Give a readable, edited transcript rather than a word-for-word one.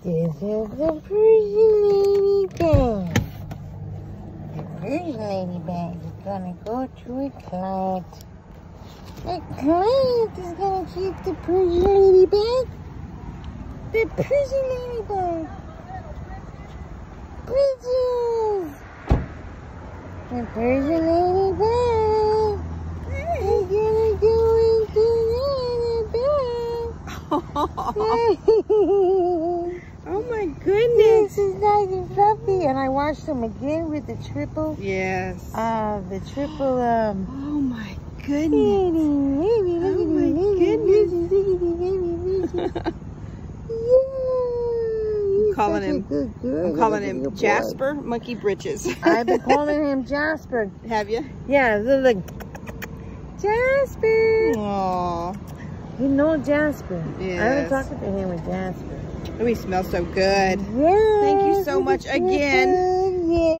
This is the Persian ladybug. The Persian ladybug is gonna go to a client. The client is gonna keep the Persian ladybug. The Persian ladybug. Bridges. The Persian ladybug. We're gonna go into the Oh my goodness. This is nice and fluffy. And I washed them again with the triple. Yes. The triple, Oh my goodness. Oh my I'm calling him Jasper Monkey Britches. I've been calling him Jasper. Have you? Yeah, look. Jasper. Aww. You know Jasper. Yes. I've been talking to him with Jasper. Oh, he smells so good. Yeah. Thank you so much again. Yeah.